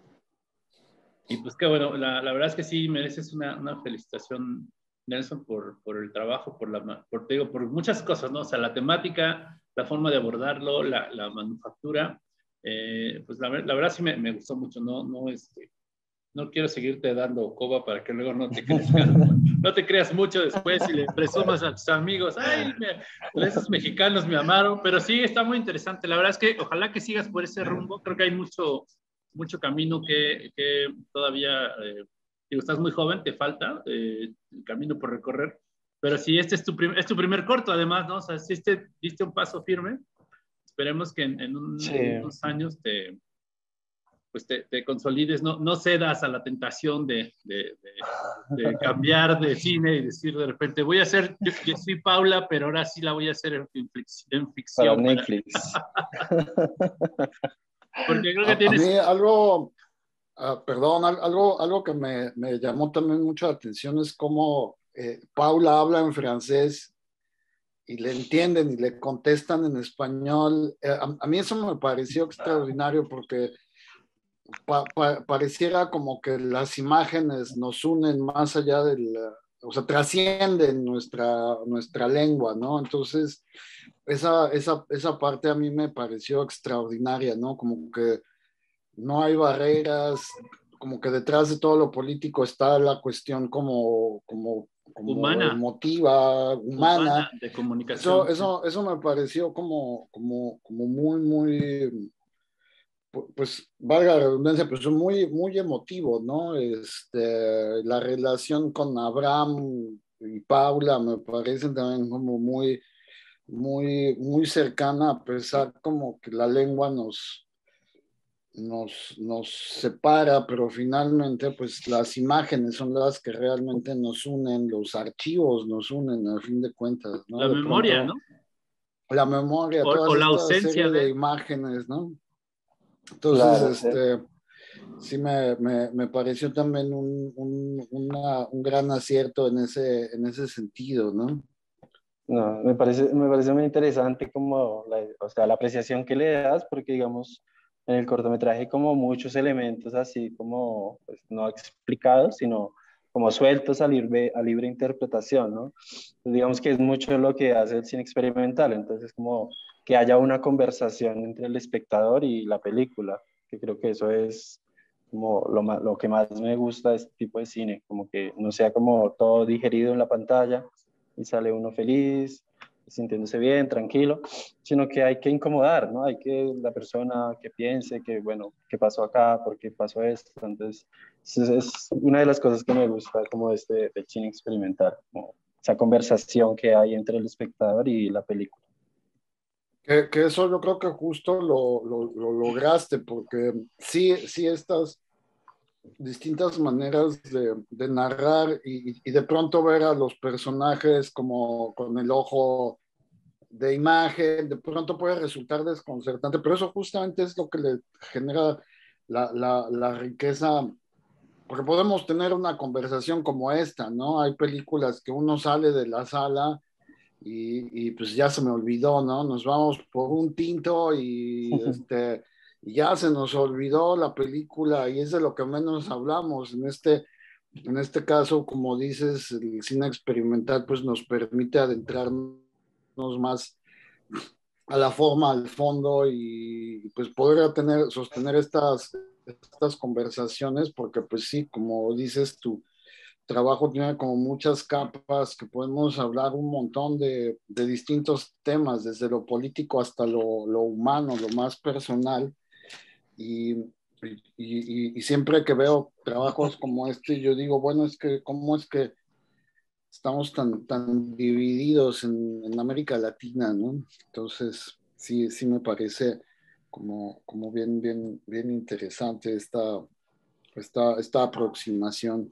y pues que bueno, la, la verdad es que sí mereces una, una felicitación, Nelson, por, por el trabajo, por, la, por, te digo, por muchas cosas, ¿no? O sea, la temática, la forma de abordarlo, la, la manufactura, eh, pues la, la verdad sí me, me gustó mucho, no, no, este, no quiero seguirte dando coba para que luego no te creas, no te creas mucho después y le presumas a tus amigos, ay, me, esos mexicanos me amaron, pero sí, está muy interesante, la verdad es que ojalá que sigas por ese rumbo, creo que hay mucho, mucho camino que, que todavía... Eh, Digo, estás muy joven, te falta eh, el camino por recorrer, pero si este es tu, prim es tu primer corto, además, ¿no? O sea, si este diste un paso firme, esperemos que en, en, un, sí. en unos años te, pues te, te consolides, no, no cedas a la tentación de, de, de, de cambiar de cine y decir de repente, voy a hacer, yo, yo soy Paula, pero ahora sí la voy a hacer en, en ficción. Para Netflix. Porque creo que a, tienes... A mí algo... Ah, perdón, al- algo, algo que me, me llamó también mucho la atención es cómo eh, Paula habla en francés y le entienden y le contestan en español. Eh, a, a mí eso me pareció extraordinario porque pa- pa- pareciera como que las imágenes nos unen más allá del, o sea, trascienden nuestra, nuestra lengua, ¿no? Entonces, esa, esa, esa parte a mí me pareció extraordinaria, ¿no? Como que no hay barreras, como que detrás de todo lo político está la cuestión como, como, como Humana, emotiva, humana humana. de Eso, comunicación. eso, eso me pareció como, como, como muy, muy, pu- pues, valga la redundancia, pues muy, muy emotivo, ¿no? Este, la relación con Abraham y Paula me parece también como muy, muy, muy cercana, a pesar como que la lengua nos nos, nos separa, pero finalmente pues las imágenes son las que realmente nos unen, los archivos nos unen a fin de cuentas, La ¿no? De memoria, pronto ¿no? la memoria, O, todas o la estas ausencia series de de... imágenes, ¿no? Entonces, Claro, sí. este, sí me, me, me pareció también un, un, una, un gran acierto en ese, en ese sentido, ¿no? No, me parece, me parece muy interesante como la, o sea, la apreciación que le das, porque digamos, en el cortometraje hay como muchos elementos así como, pues, no explicados, sino como sueltos a libre, a libre interpretación, ¿no? Pues digamos que es mucho lo que hace el cine experimental, entonces como que haya una conversación entre el espectador y la película, que creo que eso es como lo, ma- lo que más me gusta de este tipo de cine, como que no sea como todo digerido en la pantalla y sale uno feliz, sintiéndose bien, tranquilo, sino que hay que incomodar, ¿no? Hay que la persona que piense que, bueno, ¿qué pasó acá? ¿Por qué pasó esto? Entonces, es, es una de las cosas que me gusta como de este del cine experimental, como esa conversación que hay entre el espectador y la película. Que, que eso yo creo que justo lo, lo, lo lograste, porque sí, sí estas distintas maneras de, de narrar y, y de pronto ver a los personajes como con el ojo de imagen, de pronto puede resultar desconcertante, pero eso justamente es lo que le genera la, la, la riqueza, porque podemos tener una conversación como esta, ¿no? Hay películas que uno sale de la sala y, y pues ya se me olvidó, ¿no? Nos vamos por un tinto y este, ya se nos olvidó la película y es de lo que menos hablamos. En este, en este caso, como dices, el cine experimental pues nos permite adentrarnos más a la forma, al fondo y pues poder tener, sostener estas, estas conversaciones porque pues sí, como dices, tu trabajo tiene como muchas capas que podemos hablar un montón de, de distintos temas, desde lo político hasta lo, lo humano, lo más personal y, y, y, y siempre que veo trabajos como este, yo digo, bueno, es que, ¿cómo es que estamos tan, tan divididos en, en América Latina, ¿no? Entonces, sí, sí me parece como, como bien, bien, bien interesante esta, esta, esta aproximación.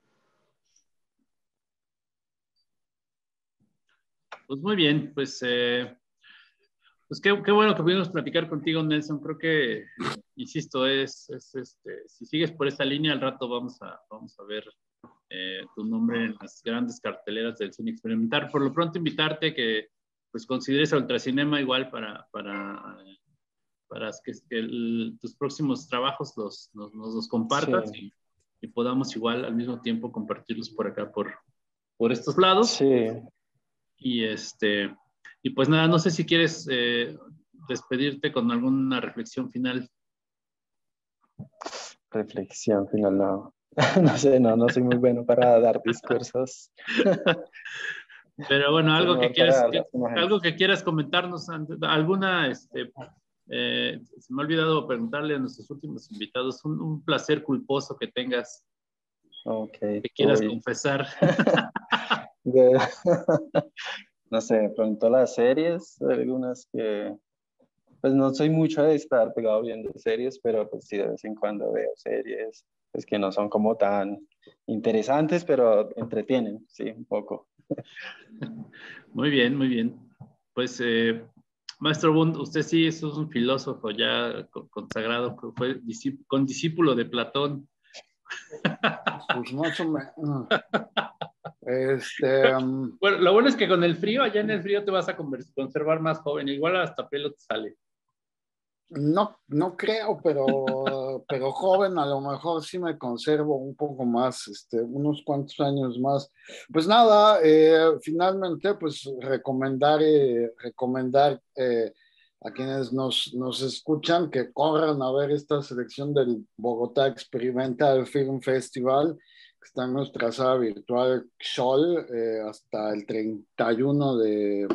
Pues muy bien, pues, eh, pues qué, qué bueno que pudimos platicar contigo, Nelson. Creo que, insisto, es, es este, si sigues por esta línea, al rato vamos a, vamos a ver eh, tu nombre en las grandes carteleras del cine experimental. Por lo pronto, invitarte que pues consideres a Ultracinema igual para, para, para que, que el, tus próximos trabajos los, nos, nos los compartas Sí, y, y podamos igual al mismo tiempo compartirlos por acá, por, por estos lados. sí, Y, este, y pues nada, no sé si quieres eh, despedirte con alguna reflexión final. reflexión final, no. No sé, no, no soy muy bueno para dar discursos. Pero bueno, Soy algo que mejor para quieras, dar que, las imágenes. algo que quieras comentarnos, alguna, este, eh, se me ha olvidado preguntarle a nuestros últimos invitados, un, un placer culposo que tengas, Ok, que quieras uy. confesar. De- no sé, de pronto las series, algunas que, pues no soy mucho de estar pegado viendo series, pero pues sí de vez en cuando veo series, pues que no son como tan interesantes, pero entretienen, sí, un poco. Muy bien, muy bien. Pues, eh, Maestro Bund, usted sí es un filósofo ya consagrado, que fue condiscípulo de Platón. Pues más o menos. Este, um... Bueno, lo bueno es que con el frío, allá en el frío te vas a conservar más joven, igual hasta pelo te sale. No, no creo, pero, pero joven a lo mejor sí me conservo un poco más, este, unos cuantos años más. Pues nada, eh, finalmente pues recomendar, eh, recomendar eh, a quienes nos, nos escuchan que corran a ver esta selección del Bogotá Experimental Film Festival, que está en nuestra sala virtual X O L eh, hasta el treinta y uno de,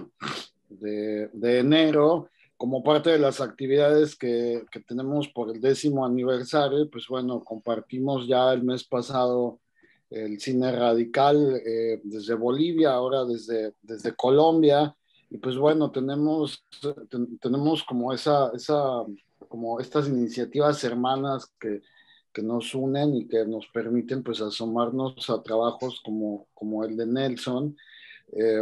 de, de enero. Como parte de las actividades que, que tenemos por el décimo aniversario, pues bueno, compartimos ya el mes pasado el cine radical eh, desde Bolivia, ahora desde, desde Colombia, y pues bueno, tenemos, ten, tenemos como, esa, esa, como estas iniciativas hermanas que, que nos unen y que nos permiten pues asomarnos a trabajos como, como el de Nelson. Eh,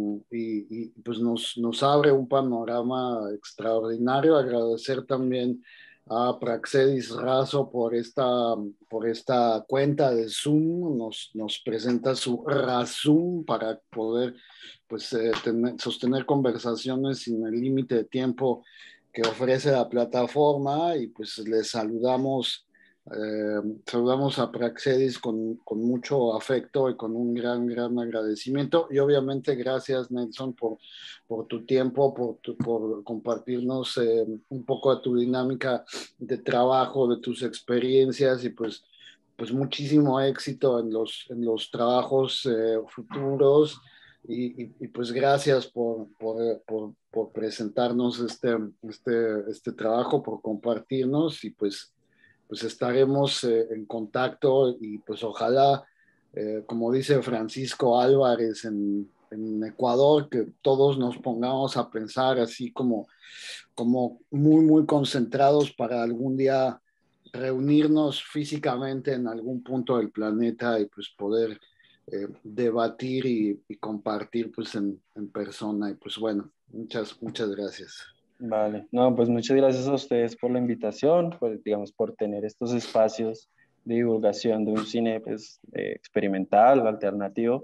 y, y pues nos, nos abre un panorama extraordinario. Agradecer también a Praxedis Razo por esta, por esta cuenta de Zoom, nos, nos presenta su Razum para poder pues, eh, tener, sostener conversaciones sin el límite de tiempo que ofrece la plataforma, y pues les saludamos. Eh, saludamos a Praxedis con, con mucho afecto y con un gran, gran agradecimiento, y obviamente gracias, Nelson, por, por tu tiempo, por, tu, por compartirnos eh, un poco de tu dinámica de trabajo, de tus experiencias, y pues, pues muchísimo éxito en los, en los trabajos eh, futuros, y, y, y pues gracias por, por, por, por presentarnos este, este, este trabajo, por compartirnos, y pues pues estaremos eh, en contacto, y pues ojalá, eh, como dice Francisco Álvarez en, en Ecuador, que todos nos pongamos a pensar así como, como muy, muy concentrados para algún día reunirnos físicamente en algún punto del planeta y pues poder eh, debatir y, y compartir pues en, en persona. Y pues bueno, muchas, muchas gracias. Vale, no, pues muchas gracias a ustedes por la invitación, pues, digamos, por tener estos espacios de divulgación de un cine pues, eh, experimental, alternativo,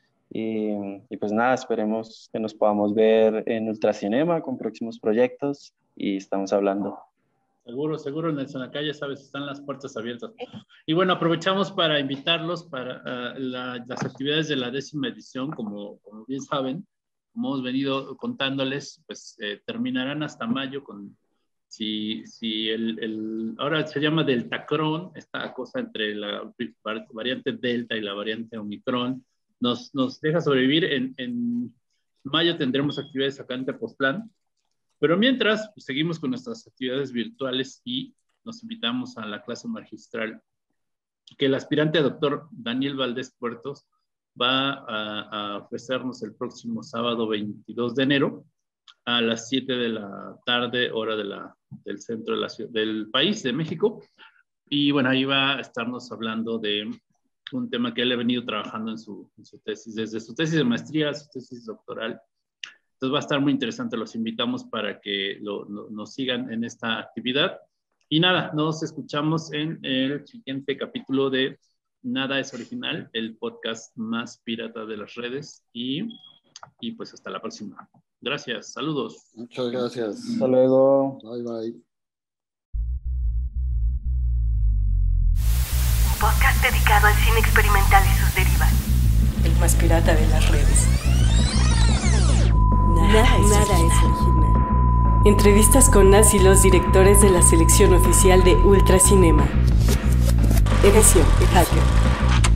y, y pues nada, esperemos que nos podamos ver en Ultracinema con próximos proyectos, y estamos hablando. Seguro, seguro, Nelson, acá ya sabes, están las puertas abiertas. Y bueno, aprovechamos para invitarlos para uh, la, las actividades de la décima edición, como, como bien saben, como hemos venido contándoles, pues eh, terminarán hasta mayo con, si, si el, el, ahora se llama Deltacron, esta cosa entre la variante Delta y la variante Omicron, nos, nos deja sobrevivir. En, en mayo tendremos actividades acá en Tepoztlán, pero mientras pues, seguimos con nuestras actividades virtuales, y nos invitamos a la clase magistral que el aspirante a doctor Daniel Valdés Puertos va a, a ofrecernos el próximo sábado veintidós de enero a las siete de la tarde, hora de la, del centro de la ciudad, del país, de México. Y bueno, ahí va a estarnos hablando de un tema que él ha venido trabajando en su, en su tesis, desde su tesis de maestría a su tesis doctoral. Entonces va a estar muy interesante, los invitamos para que lo, lo, nos sigan en esta actividad. Y nada, nos escuchamos en el siguiente capítulo de Nada es Original, el podcast más pirata de las redes, y, y pues hasta la próxima. Gracias, saludos. Muchas gracias. Hasta luego. Bye, bye. Un podcast dedicado al cine experimental y sus derivas. El más pirata de las redes. Nada, nada, es, nada es original. Entrevistas con las y los directores de la selección oficial de Ultracinema. Edición Hacker.